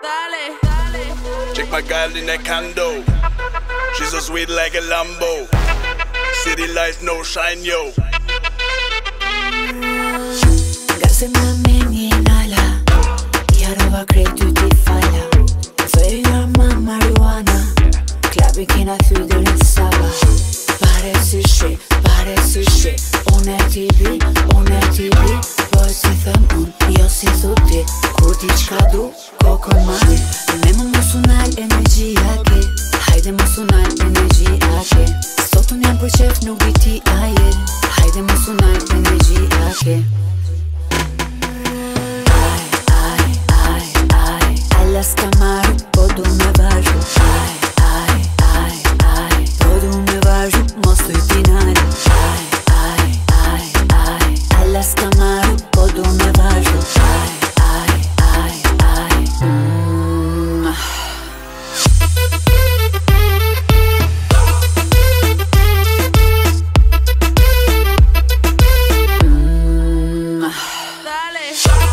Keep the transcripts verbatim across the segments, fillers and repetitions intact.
Dale, dale. Check my girl in a condo. She's so sweet like a Lambo. City lights, no shine, yo. Gazem meni nala. Yarova kredu di falla. Söylüyorum marijuana. Klabi kina thudrin saba. Pare sushi, pare sushi. One tibi, one tibi. Po si them un, jo si thuti. Kur ti qka du, kokon mari. Me më musunal energjia ke. Hajde musunal energjia ke. Sotun jam për qef nuk di ti aje. Hajde musunal energjia ke. Aj, aj, aj, aj. Alas ka maru, po du me vazhu. Aj, aj, aj, aj. Po du me vazhu, mos të i tinari. Aj, aj, aj, aj. Alas ka maru, po du me vazhu. Aj, aj, aj, aj. Mm. Mm. Dale.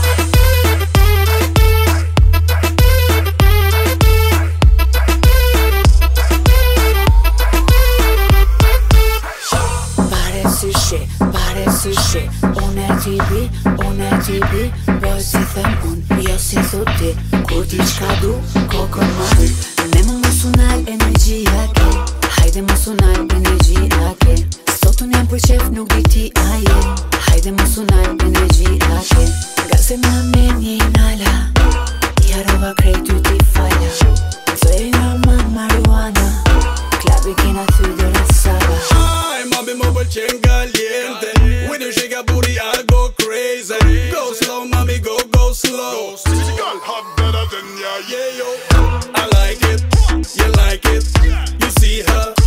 Pare sushi, pare sushi. Une tibi, une tibi. Po si them un, jo si thuti. Kur ti qka du, kokon mari. Me më musunal energjia ke. Hajde musunal energjia ke. Sotun jam për qef nuk di ti aje. Hajde musunal energjia ke. Gazem meni nala. Jarova kredu di falla. Söylüyorum marijuana. Klabi kina thudrin saba. Ay, mami mo pëlqen caliente. When you shake your booty, I go crazy. Go slow, mami, go, go slow. Girl hot better than ya, yeah yo. I like it, you like it. You see her,